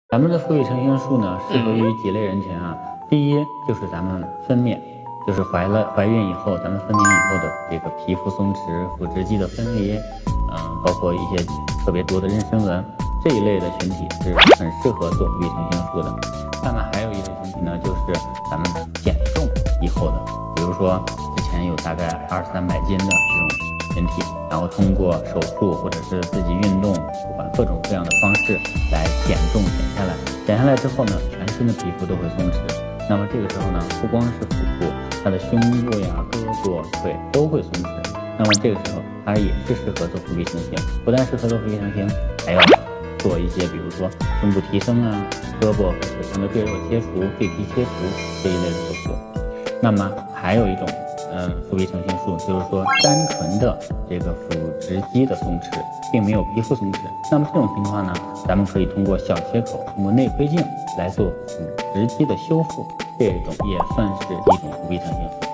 咱们的腹壁成形术呢，适合于几类人群啊。第一就是咱们分娩，就是怀孕以后，咱们分娩以后的这个皮肤松弛、腹直肌的分离，包括一些特别多的妊娠纹这一类的群体是很适合做腹壁成形术的。那么还有一类群体呢，就是咱们减重以后的，比如说之前有大概200-300斤的这种群体，然后通过手术或者是自己运动，不管各种各样的方式来减重减下来。减下来之后呢，全身的皮肤都会松弛。那么这个时候呢，不光是腹部，它的胸部呀、胳膊、腿都会松弛。那么这个时候，它也是适合做腹壁成形。不但适合做腹壁成形，还要做一些，比如说胸部提升啊、胳膊和腿上的赘肉切除、废皮切除这一类的手术。那么还有一种腹壁成形术，就是说单纯的这个腹直肌的松弛，并没有皮肤松弛。那么这种情况呢，咱们可以通过小切口，通过内窥镜来做腹直肌的修复，这种也算是一种腹壁成形。